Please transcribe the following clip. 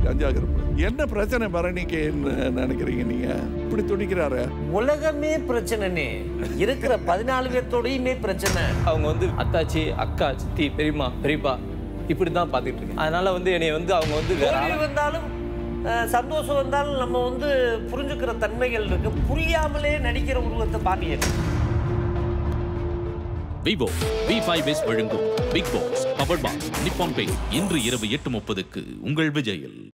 கஞ்சா கருப்பு. என்ன பிரச்சனை பரணிக்கு நினைக்கிறீங்க நீங்க? இப்படி துடிக்கிறாரு. உலகமே பிரச்சனை, இருக்கிற 14 பேர்த்தோடையுமே பிரச்சனை. அவங்க வந்து அத்தாச்சி, அக்கா, சித்தி, பெரியம்மா, பெரியப்பா இப்படிதான் பார்த்துட்டு இருக்கேன். அதனால வந்து என்னை வந்து அவங்க வந்து தோல்வி வந்தாலும் சந்தோஷம் வந்தாலும் நம்ம வந்து புரிஞ்சுக்கிற தன்மைகள் இருக்கு. புரியாமலே நடிக்கிற உருவத்தை பாருங்க. விவோ V5S வழங்கும் Bigg Boss power pass Nippon paint இன்று இரவு 8:30க்கு உங்கள் விஜயில்.